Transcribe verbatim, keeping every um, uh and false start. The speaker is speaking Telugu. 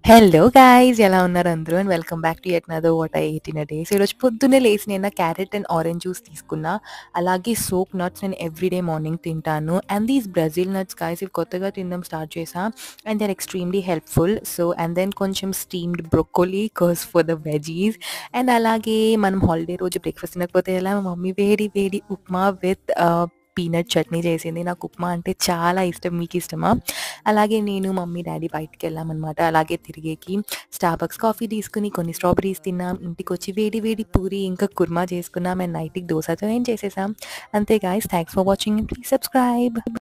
హలో గైస్ ఎలా ఉన్నారు అందరూ and welcome back to yet another what I ate in a day. So ఈరోజు పొద్దున్నే లేసి నేను క్యారెట్ అండ్ ఆరెంజ్ జ్యూస్ తీసుకున్నా. అలాగే సోక్ నట్స్ నేను ఎవ్రీడే మార్నింగ్ తింటాను. And these Brazil nuts guys ఇవి కొత్తగా తినడం స్టార్ట్ చేసా and they are extremely helpful. So and then కొంచెం స్టీమ్డ్ బ్రొకోలీ కర్స్ ఫర్ ద వెజీస్. అండ్ అలాగే మనం హాలిడే రోజు బ్రేక్ఫాస్ట్ తినకపోతే ఎలా, మా మమ్మీ వేడి వేడి ఉప్మా విత్ పీనట్ చట్నీ చేసింది. నాకు ఉప్మా అంటే చాలా ఇష్టం. మీకు ఇష్టమా? అలాగే నేను మమ్మీ డాడీ బయటికి వెళ్ళామన్నమాట. అలాగే తిరిగేకి స్టార్బక్స్ కాఫీ తీసుకుని కొన్ని స్ట్రాబెర్రీస్ తిన్నాం. ఇంటికొచ్చి వేడి వేడి పూరి ఇంకా కుర్మా చేసుకున్నాం. అండ్ నైట్‌కి దోసతో ఏం చేసేసాం. అంతే guys, thanks for watching and please subscribe.